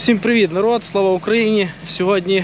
Всім привіт, народ, слава Україні! Сьогодні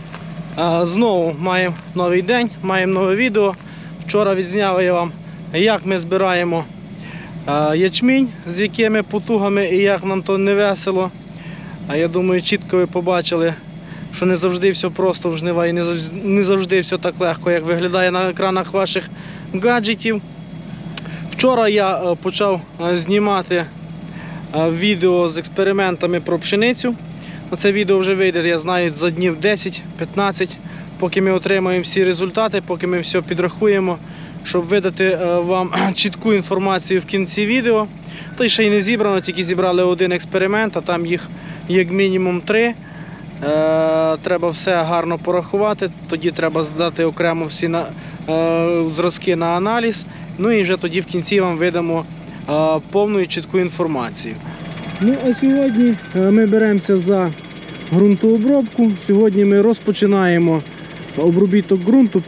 знову маємо новий день, маємо нове відео. Вчора відзняв я вам, як ми збираємо ячмінь, з якими потугами і як нам то не весело. Я думаю, чітко ви побачили, що не завжди все просто в жнива і не завжди все так легко, як виглядає на екранах ваших гаджетів. Вчора я почав знімати відео з експериментами про пшеницю. Це відео вже вийде, я знаю, за днів 10-15, поки ми отримаємо всі результати, поки ми все підрахуємо, щоб видати вам чітку інформацію в кінці відео. Та й ще й не зібрано, тільки зібрали один експеримент, а там їх як мінімум 3. Треба все гарно порахувати, тоді треба здати окремо всі зразки на аналіз. Ну і вже тоді в кінці вам видамо повну і чітку інформацію. Ну а сьогодні ми беремося за ґрунтообробку. Сьогодні ми розпочинаємо обробіток ґрунту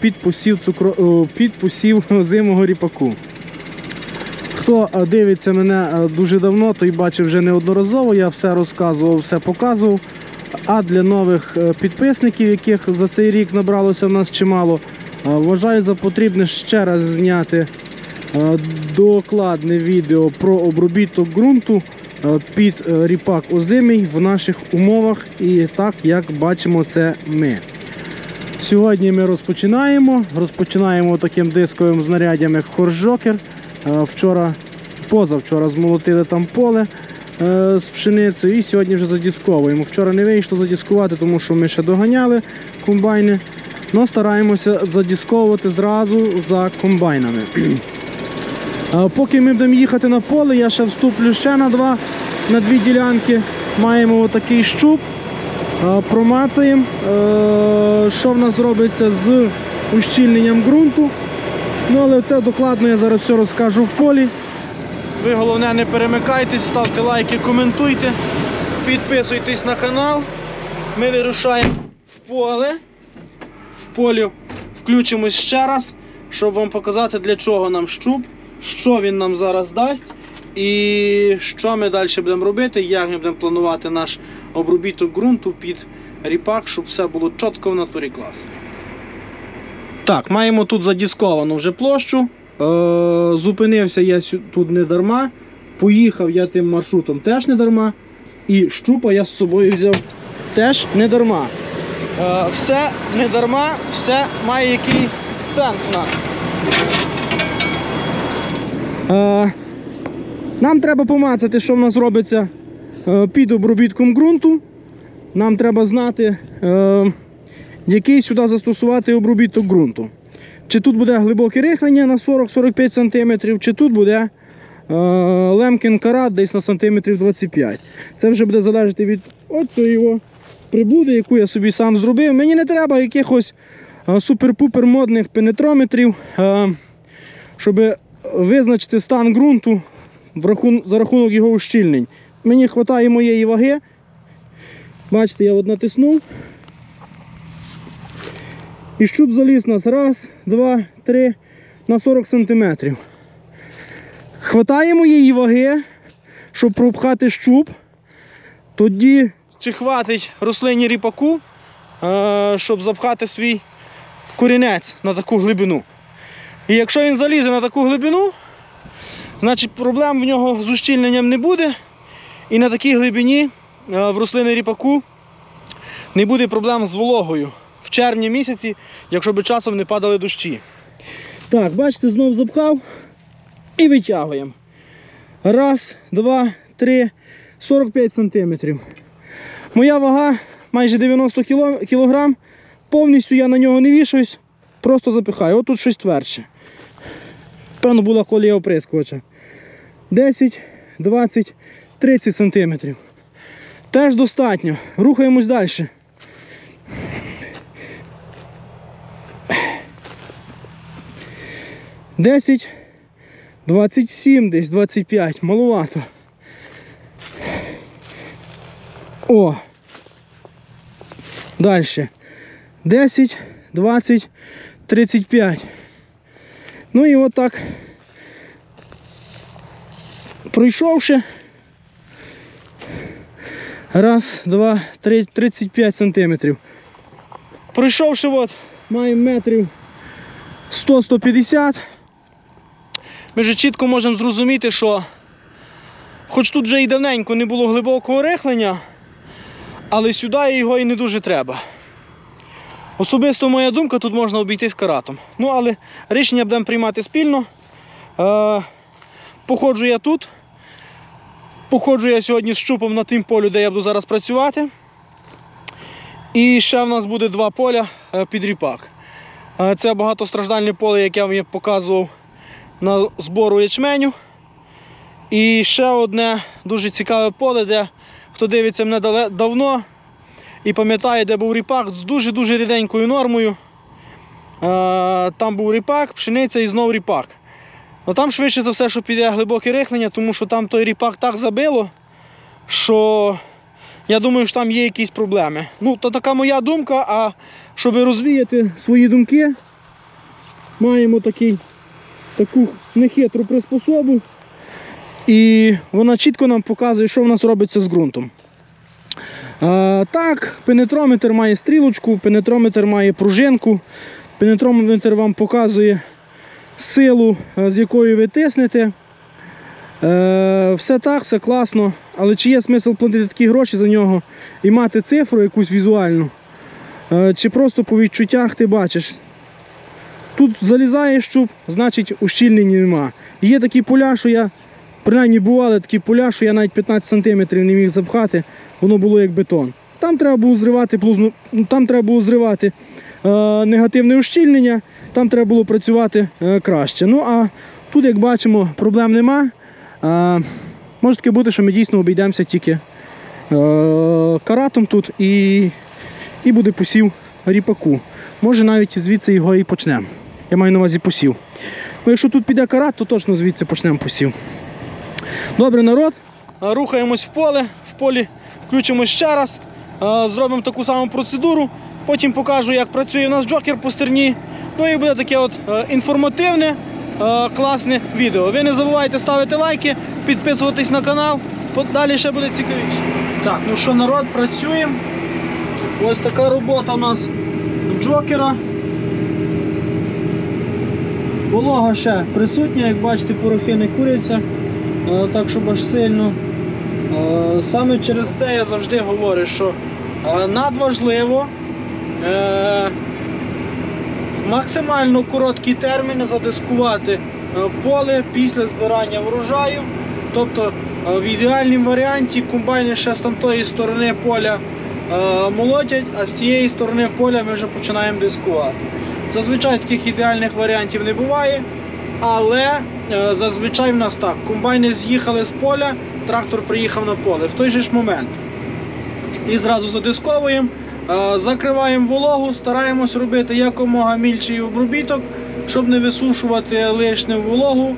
під посів озимого ріпаку. Хто дивиться мене дуже давно, той бачив вже неодноразово, я все розказував, все показував. А для нових підписників, яких за цей рік набралося в нас чимало, вважаю за потрібне ще раз зняти докладне відео про обробіток ґрунту під ріпак озимий в наших умовах і так, як бачимо це ми. Сьогодні ми розпочинаємо таким дисковим знаряддям, як хорс-джокер. Позавчора змолотили там поле з пшеницею і сьогодні вже задісковуємо. Вчора не вийшло задіскувати, тому що ми ще доганяли комбайни, але стараємося задісковувати зразу за комбайнами. Поки ми будемо їхати на поле, я ще вступлю ще на дві ділянки. Маємо отакий щуп, промацаємо, що в нас робиться з ущільненням ґрунту. Ну, але це докладно я зараз все розкажу в полі. Ви головне не перемикайтесь, ставте лайки, коментуйте, підписуйтесь на канал. Ми вирушаємо в поле. В полі включимось ще раз, щоб вам показати, для чого нам щуп, що він нам зараз дасть і що ми далі будемо робити, як ми будемо планувати наш обробіток ґрунту під ріпак, щоб все було чітко в натурі клас. Так, маємо тут задісковану вже площу. Зупинився я тут не дарма, поїхав я тим маршрутом теж не дарма, і щупа я з собою взяв теж не дарма. Все не дарма, все має якийсь сенс в нас. Нам треба помацати, що в нас робиться під обробітком ґрунту. Нам треба знати, який сюди застосувати обробіток ґрунту. Чи тут буде глибоке рихлення на 40-45 см, чи тут буде лемкін карат десь на сантиметрів 25. Це вже буде залежати від оцього приблуди, яку я собі сам зробив. Мені не треба якихось супер-пупер модних пенетрометрів, щоб визначити стан ґрунту за рахунок його ущільнень. Мені вистачає моєї ваги. Бачите, я от натиснув. І щуп заліз у нас 1, 2, 3 на 40 см. Хватає моєї ваги, щоб пропхати щуп. Тоді чи хватить рослині ріпаку, щоб запхати свій корінець на таку глибину. І якщо він залізе на таку глибину, значить проблем в нього з ущільненням не буде. І на такій глибині в рослини ріпаку не буде проблем з вологою в червні місяці, якщо б часом не падали дощі. Так, бачите, знов запхав і витягуємо. 1, 2, 3, 45 см. Моя вага майже 90 кг. Повністю я на нього не вішаюсь, просто запихаю. От тут щось твердше. Певно, була колія оприскувача. 10, 20, 30 см. Теж достатньо. Рухаємось далі. 10, 27, десь 25, маловато. О! Далі. 10, 20, 35. Ну і от так, пройшовши, Раз, два, три, 35 сантиметрів. Пройшовши, от, маємо метрів 100-150. Ми вже чітко можемо зрозуміти, що хоч тут вже і давненько не було глибокого рихлення, але сюди його і не дуже треба. Особисто моя думка, тут можна обійтись каратом. Ну, але рішення будемо приймати спільно. Походжу я тут. Походжу я сьогодні з щупом на тим полю, де я буду зараз працювати. І ще в нас буде 2 поля під ріпак. Це багатостраждальне поле, яке я вам показував на збору ячменю. І ще одне дуже цікаве поле, де хто дивиться мене давно і пам'ятає, де був ріпак з дуже-дуже ріденькою нормою. Там був ріпак, пшениця і знову ріпак. Но там швидше за все, що піде глибоке рихлення, тому що там той ріпак так забило, що я думаю, що там є якісь проблеми. Ну, то така моя думка, а щоб розвіяти свої думки, маємо таку нехитру приспособу. І вона чітко нам показує, що в нас робиться з ґрунтом. Так, пенетрометр має стрілочку, пенетрометр має пружинку. Пенетрометр вам показує силу, з якою ви тиснете. Все так, все класно. Але чи є смисл платити такі гроші за нього і мати цифру якусь візуальну? Чи просто по відчуттях ти бачиш? Тут залізає щуп, значить ущільнення нема. Є такі поля, що я, принаймні бували такі поля, що я навіть 15 см не міг запхати, воно було як бетон. Там треба було зривати, негативне ущільнення, там треба було працювати краще. Ну а тут, як бачимо, проблем нема. Може таки бути, що ми дійсно обійдемося тільки каратом тут і буде посів ріпаку. Може навіть звідси його і почнемо. Я маю на увазі посів. Ну, якщо тут піде карат, то точно звідси почнемо посів. Добре, народ, рухаємось в поле, в полі включимось ще раз, зробимо таку саму процедуру, потім покажу, як працює у нас джокер по стерні. Ну і буде таке от інформативне, класне відео. Ви не забувайте ставити лайки, підписуватись на канал, далі ще буде цікавіше. Так, ну що, народ, працюємо. Ось така робота у нас джокера. Волога ще присутня, як бачите, порохи не куряться, так щоб аж сильно. Саме через це я завжди говорю, що надважливо в максимально короткі терміни задискувати поле після збирання врожаю. Тобто в ідеальному варіанті комбайни ще з тамтої сторони поля молотять, а з цієї сторони поля ми вже починаємо дискувати. Зазвичай таких ідеальних варіантів не буває, але зазвичай в нас так. Комбайни з'їхали з поля, трактор приїхав на поле в той же ж момент. І зразу задисковуємо, закриваємо вологу, стараємось робити якомога мільший обробіток, щоб не висушувати лишню вологу.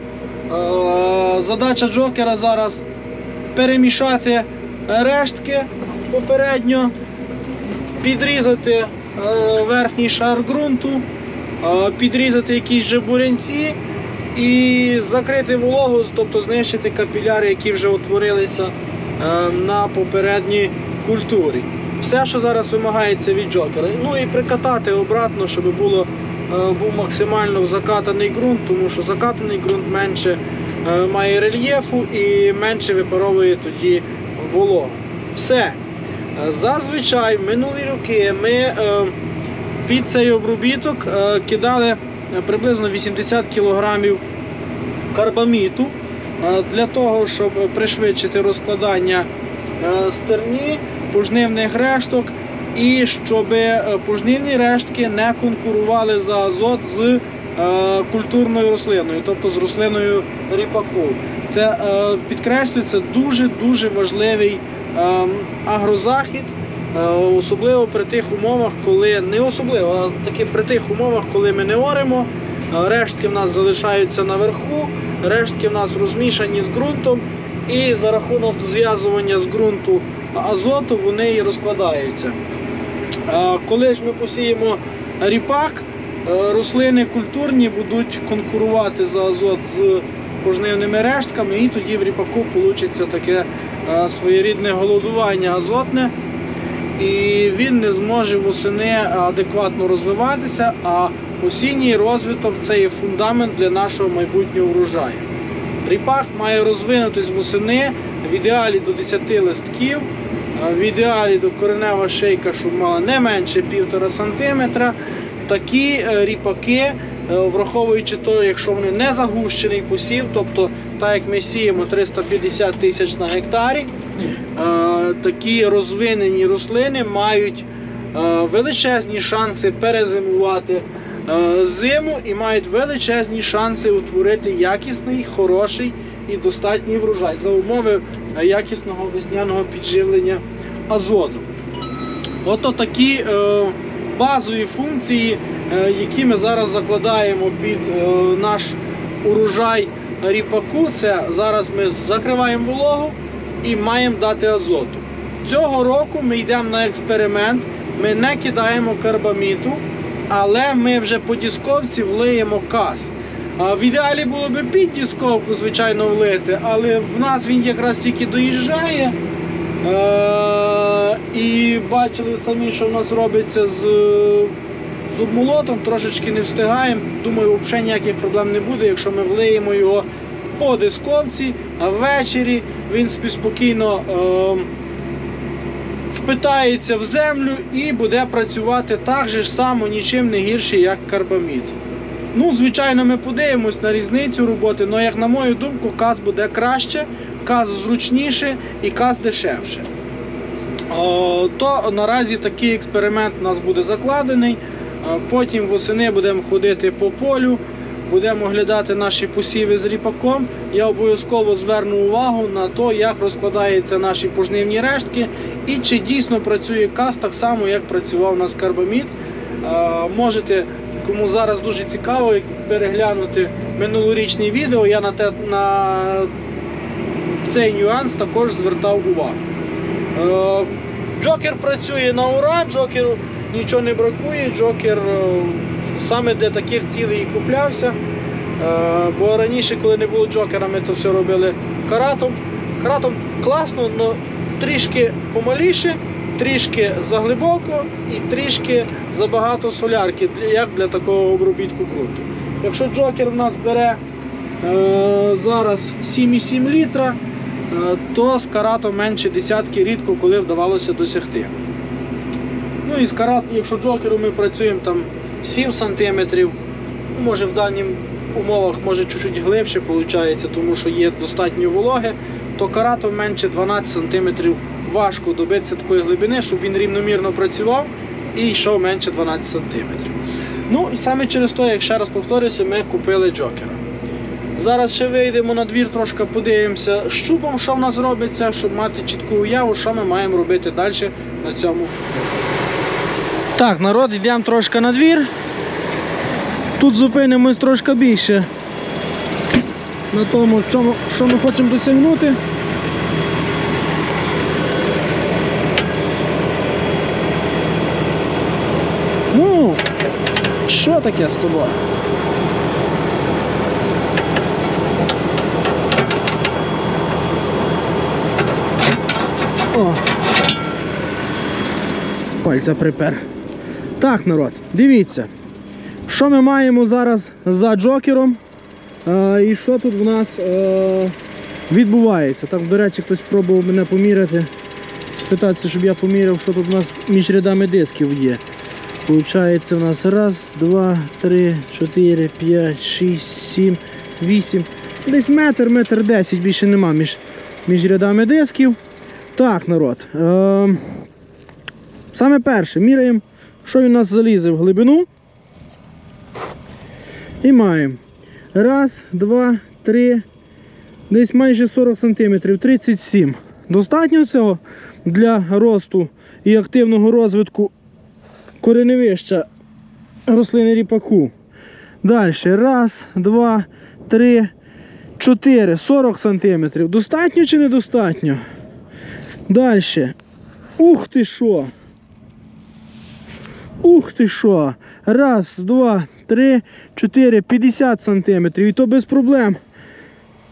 Задача джокера зараз перемішати рештки попередньо, підрізати верхній шар ґрунту, підрізати якісь вже бурянці і закрити вологу, тобто знищити капіляри, які вже утворилися на попередній культурі. Все, що зараз вимагається від джокера. Ну і прикатати обратно, щоб був максимально закатаний ґрунт, тому що закатаний ґрунт менше має рельєфу і менше випаровує тоді вологу. Все. Зазвичай в минулі роки ми під цей обробіток кидали приблизно 80 кг карбаміту для того, щоб пришвидшити розкладання стерні, пожнивних решток і щоб пожнивні рештки не конкурували за азот з культурною рослиною, тобто з рослиною ріпаку. Це, підкреслюю, це дуже-дуже важливий агрозахід, особливо при тих умовах, коли, не особливо, а таки при тих умовах, коли ми не оремо, рештки в нас залишаються наверху, рештки в нас розмішані з ґрунтом і за рахунок зв'язування з ґрунту азоту вони і розкладаються. Коли ж ми посіємо ріпак, рослини культурні будуть конкурувати за азот з пожнивними рештками, і тоді в ріпаку вийде таке своєрідне голодування азотне, і він не зможе восени адекватно розвиватися, а осінній розвиток – це є фундамент для нашого майбутнього врожаю. Ріпак має розвинутись восени в ідеалі до 10 листків, в ідеалі до коренева шийка, щоб мала не менше 1,5 см. Такі ріпаки, враховуючи те, якщо вони не загущений посів, тобто так як ми сіємо 350 тисяч на гектарі, такі розвинені рослини мають величезні шанси перезимувати зиму і мають величезні шанси утворити якісний, хороший і достатній врожай за умови якісного весняного підживлення азотом. Ото такі базові функції, які ми зараз закладаємо під наш урожай ріпаку. Це зараз ми закриваємо вологу і маємо дати азоту. Цього року ми йдемо на експеримент, ми не кидаємо карбаміту, але ми вже по дісковці влиємо каз. В ідеалі було б під дісковку, звичайно, влити, але в нас він якраз тільки доїжджає. І бачили самі, що в нас робиться з обмолотом, трошечки не встигаємо. Думаю, взагалі ніяких проблем не буде, якщо ми влиємо його по дисковці, а ввечері він спокійно впитається в землю і буде працювати так же само, нічим не гірше, як карбамід. Ну, звичайно, ми подивимось на різницю роботи, але, як на мою думку, каз буде краще, каз зручніше і каз дешевше. То наразі такий експеримент у нас буде закладений. Потім восени будемо ходити по полю, будемо оглядати наші посіви з ріпаком. Я обов'язково зверну увагу на те, як розкладаються наші пожнивні рештки і чи дійсно працює каз так само, як працював у нас карбамід. Можете, кому зараз дуже цікаво, переглянути минулорічні відео, я на цей нюанс також звертав увагу. Джокер працює на ура, Джокеру нічого не бракує, Джокер саме для таких цілей і куплявся. Бо раніше, коли не було Джокера, ми то все робили каратом. Каратом класно, але трішки помаліше, трішки заглибоко і трішки забагато солярки, як для такого обробітку ґрунту. Якщо Джокер в нас бере зараз 7,7 літра, то з каратом менше десятки рідко коли вдавалося досягти. Ну і з карат, якщо Джокером ми працюємо там 7 см, може в даних умовах може чуть-чуть глибше виходить, тому що є достатньо вологи, то каратом менше 12 см важко добитися такої глибини, щоб він рівномірно працював і йшов менше 12 см. Ну і саме через те, як ще раз повторюся, ми купили Джокера. Зараз ще вийдемо на двір, трошки подивимося щупом, що в нас робиться, щоб мати чітку уяву, що ми маємо робити далі на цьому. Так, народ, йдемо трошки на двір. Тут зупинимось трошки більше на тому, що ми хочемо досягнути. Ну, що таке з тобою? О! Пальця припер. Так, народ, дивіться, що ми маємо зараз за Джокером і що тут в нас відбувається. Так, до речі, хтось пробував мене поміряти, спитатися, щоб я поміряв, що тут у нас між рядами дисків є. Получається, у нас 1, 2, 3, 4, 5, 6, 7, 8, десь метр 10, більше нема між рядами дисків. Так, народ, саме перше, міряємо, що він у нас залізе в глибину. І маємо 1, 2, 3, десь майже 40 см, 37. Достатньо цього для росту і активного розвитку кореневища рослини ріпаку. Далі, 1, 2, 3, 4, 40 см. Достатньо чи недостатньо? Далі. Ух ти що! Ух ти що! 1, 2, 3, 4, 50 см. І то без проблем.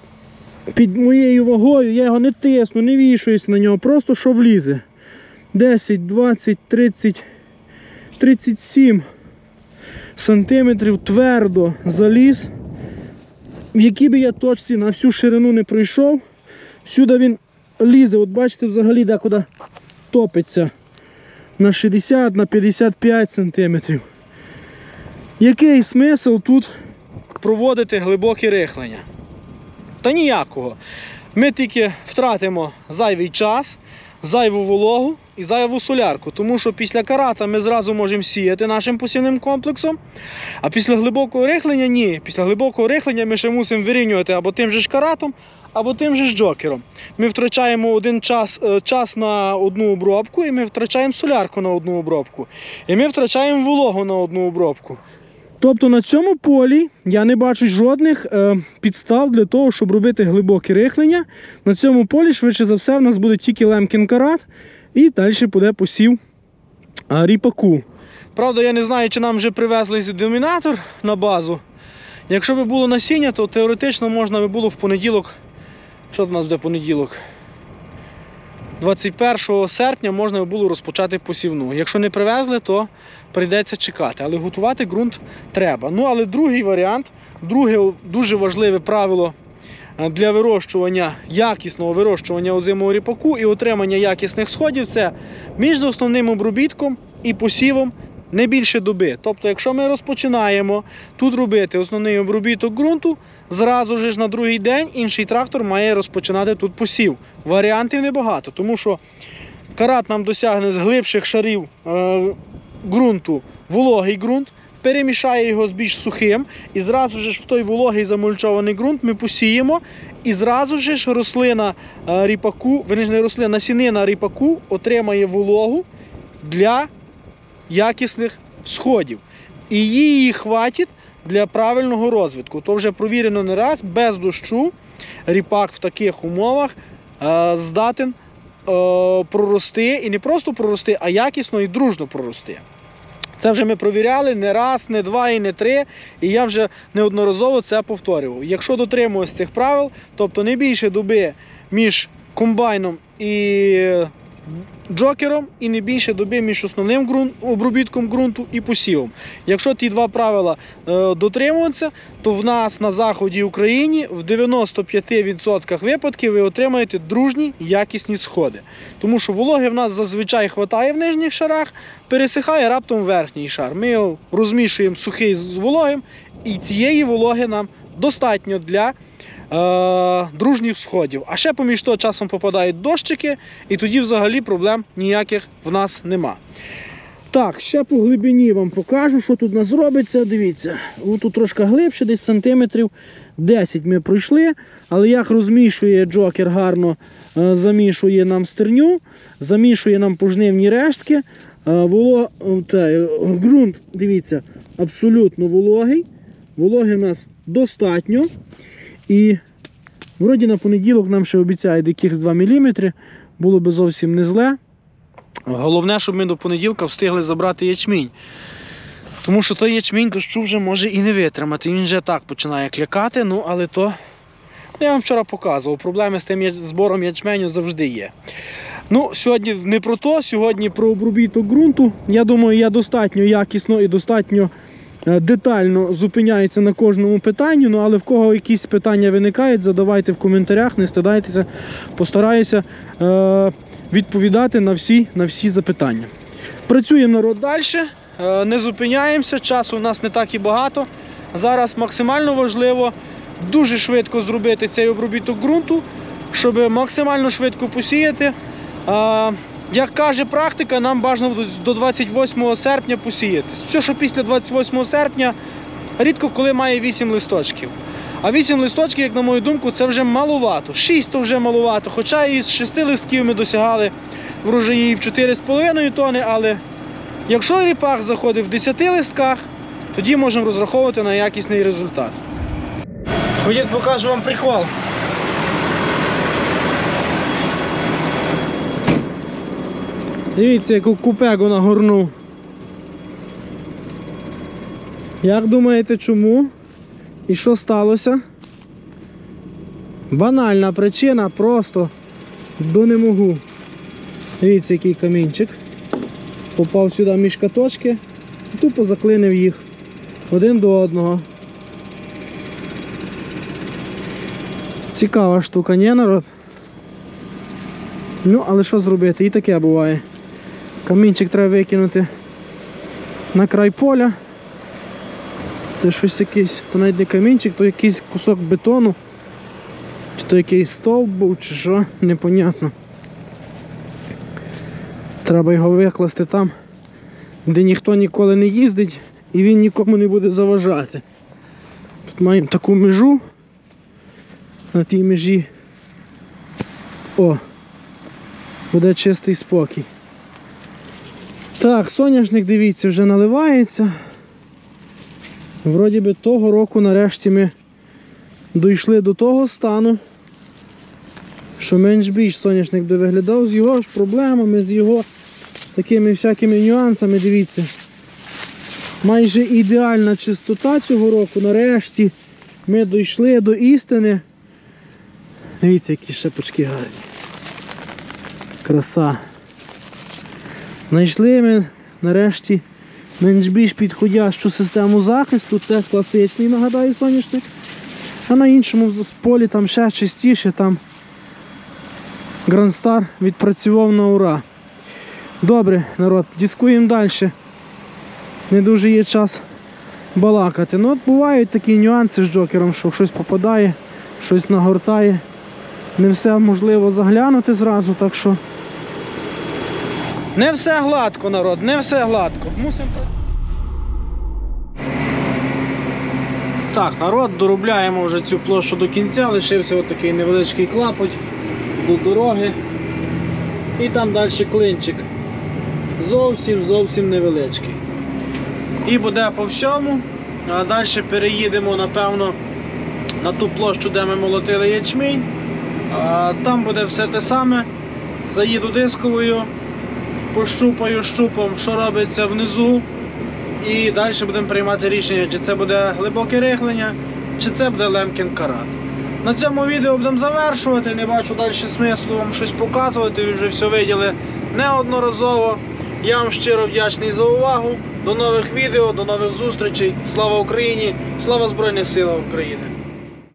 під моєю вагою, я його не тисну, не вішуюсь на нього, просто що влізе. 10, 20, 30, 37 сантиметрів твердо заліз. В якій би я точці на всю ширину не пройшов, всюди він лізе. От бачите, взагалі декуди топиться. На 60, на 55 сантиметрів. Який смисл тут проводити глибоке рихлення? Та ніякого. Ми тільки втратимо зайвий час, зайву вологу і зайву солярку. Тому що після карата ми зразу можемо сіяти нашим посівним комплексом, а після глибокого рихлення ні. Після глибокого рихлення ми ще мусимо вирівнювати або тим же ж каратом, або тим же ж джокером. Ми втрачаємо час на одну обробку, і ми втрачаємо солярку на одну обробку. І ми втрачаємо вологу на одну обробку. Тобто на цьому полі я не бачу жодних підстав для того, щоб робити глибоке рихлення. На цьому полі, швидше за все, в нас буде тільки лемкін карат і далі буде посів ріпаку. Правда, я не знаю, чи нам вже привезли домінатор на базу. Якщо б було насіння, то теоретично можна би було в понеділок, що в нас буде понеділок? 21 серпня можна би було розпочати посівну. Якщо не привезли, то прийдеться чекати. Але готувати ґрунт треба. Ну, але другий варіант, друге дуже важливе правило для вирощування, якісного вирощування озимого ріпаку і отримання якісних сходів – це між основним обробітком і посівом не більше доби. Тобто, якщо ми розпочинаємо тут робити основний обробіток ґрунту, зразу ж на другий день інший трактор має розпочинати тут посів. Варіантів небагато, тому що карат нам досягне з глибших шарів ґрунту вологий ґрунт, перемішає його з більш сухим, і зразу ж в той вологий замульчований ґрунт ми посіємо, і зразу ж рослина ріпаку, не рослина, насінина ріпаку отримає вологу для якісних всходів. І її хватить для правильного розвитку. То вже провірено не раз, без дощу ріпак в таких умовах здатен прорости, і не просто прорости, а якісно і дружно прорости. Це вже ми провіряли не раз, не два і не три, і я вже неодноразово це повторював. Якщо дотримуємося цих правил, тобто не більше доби між комбайном і джокером, і не більше доби між основним обробітком ґрунту і посівом. Якщо ті два правила дотримуються, то в нас на заході України в 95% випадків ви отримаєте дружні якісні сходи. Тому що вологи в нас зазвичай вистачає в нижніх шарах, пересихає раптом верхній шар. Ми його розмішуємо сухий з вологим, і цієї вологи нам достатньо для дружніх сходів. А ще поміж того часом попадають дощики, і тоді взагалі проблем ніяких в нас нема. Так, ще по глибині вам покажу, що тут у нас робиться. Дивіться, тут трошки глибше, десь сантиметрів 10 ми пройшли, але як розмішує джокер, гарно замішує нам стерню, замішує нам пожнивні рештки. Ґрунт, дивіться, абсолютно вологий. Вологи в нас достатньо. І вроді на понеділок нам ще обіцяють якихось 2 мм. Було би зовсім не зле. Головне, щоб ми до понеділка встигли забрати ячмінь. Тому що той ячмінь дощу вже може і не витримати. Він вже так починає клякати, ну але то... Я вам вчора показував, проблеми з тим збором ячменю завжди є. Ну, сьогодні не про то, сьогодні про обробіток ґрунту. Я думаю, я достатньо якісно і достатньо детально зупиняється на кожному питанні, ну, але в кого якісь питання виникають, задавайте в коментарях, не стидайтеся, постараюся відповідати на всі запитання. Працюємо, народ, далі, не зупиняємося, часу у нас не так і багато. Зараз максимально важливо дуже швидко зробити цей обробіток ґрунту, щоб максимально швидко посіяти. Як каже практика, нам бажано до 28 серпня посіятись. Все, що після 28 серпня, рідко коли має 8 листочків. А 8 листочків, як на мою думку, це вже маловато. 6 то вже маловато, хоча із 6 листків ми досягали врожаїв 4,5 тонни, але якщо ріпак заходить в 10 листках, тоді можемо розраховувати на якісний результат. Ходіть, покажу вам прикол. Дивіться, яку купегу нагорнув. Як думаєте, чому? І що сталося? Банальна причина, просто до не можу. Дивіться, який камінчик. Попав сюди між каточки, тупо заклинив їх один до одного. Цікава штука, ні, народ? Ну, але що зробити? І таке буває. Камінчик треба викинути на край поля. Це щось якийсь, то навіть не камінчик, то якийсь кусок бетону. Чи то якийсь стовп був, чи що, непонятно. Треба його викласти там, де ніхто ніколи не їздить і він нікому не буде заважати. Тут маємо таку межу. На тій межі буде чистий спокій. Так, соняшник, дивіться, вже наливається. Вроді би того року нарешті ми дійшли до того стану, що менш-більш соняшник буде виглядав з його ж проблемами, з його такими всякими нюансами, дивіться. Майже ідеальна чистота цього року, нарешті ми дійшли до істини. Дивіться, які шапочки гарні. Краса. Знайшли ми нарешті менш-більш підходящу систему захисту. Це класичний, нагадаю, соняшник. А на іншому полі там ще чистіше, там Грандстар відпрацював на ура. Добре, народ, дискуємо далі. Не дуже є час балакати. Ну от бувають такі нюанси з джокером, що щось попадає, щось нагортає. Не все можливо заглянути зразу, так що не все гладко, народ, не все гладко. Мусимо... Так, народ, доробляємо вже цю площу до кінця, лишився отакий невеличкий клапоть до дороги. І там далі клинчик. Зовсім невеличкий. І буде по всьому. А далі переїдемо, напевно, на ту площу, де ми молотили ячмінь. Там буде все те саме. Заїду дисковою, пощупаю щупом, що робиться внизу. І далі будемо приймати рішення, чи це буде глибоке рихлення, чи це буде лемкін карат. На цьому відео будемо завершувати. Не бачу далі смислу вам щось показувати. Ви вже все виділи неодноразово. Я вам щиро вдячний за увагу. До нових відео, до нових зустрічей. Слава Україні! Слава Збройних силам України!